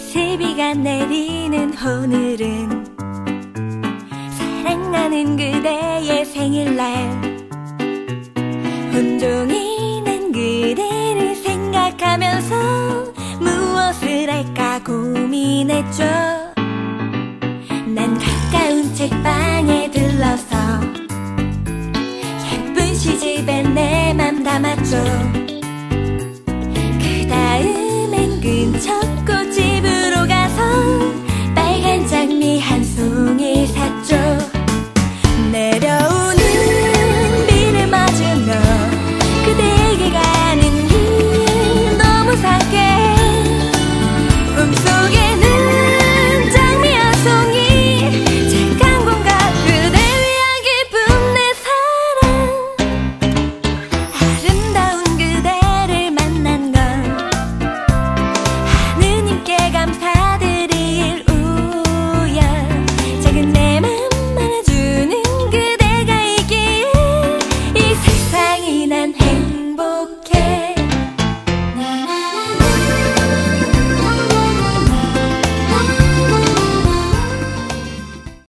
비가 내리는 오늘은 사랑하는 그대의 생일날, 온종일 난 그대를 생각하면서 무엇을 할까 고민했죠. 난 가까운 책방에 들러서 예쁜 시집에 내 맘 담았죠.